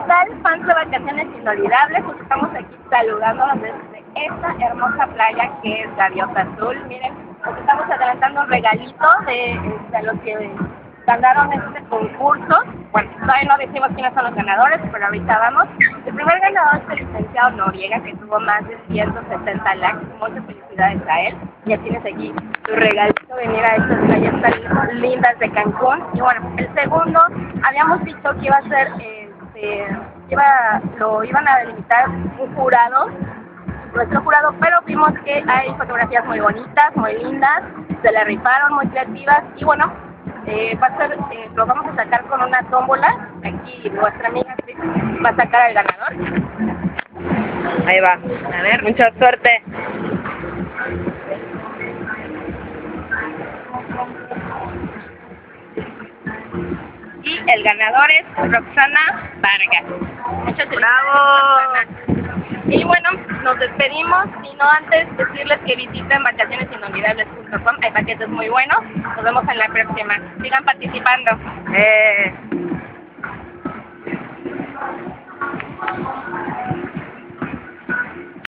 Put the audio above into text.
tal, fans de Vacaciones Inolvidables? Pues estamos aquí saludándonos desde esta hermosa playa que es Gaviota Azul. Miren, nos estamos adelantando un regalito de los que ganaron este concurso. Bueno, todavía no decimos quiénes son los ganadores, pero ahorita vamos. El primer ganador es el licenciado Noriega, que tuvo más de 170 likes. Muchas felicidades a él. Ya tienes aquí tu regalito, venir a estas playas tan lindas de Cancún. Y bueno, el segundo, habíamos dicho que iba a ser, lo iban a delimitar un jurado, nuestro jurado, pero vimos que hay fotografías muy bonitas, muy lindas, se la rifaron, muy creativas, y bueno, va a ser, lo vamos a sacar con una tómbola. Aquí nuestra amiga Cris va a sacar al ganador. Ahí va, a ver, mucha suerte. Y el ganador es Roxana Vargas. Muchas felicidades, ¡Bravo! Roxana. Y bueno, nos despedimos, y no antes decirles que visiten vacacionesinolvidables.com, hay paquetes muy buenos. Nos vemos en la próxima. Sigan participando.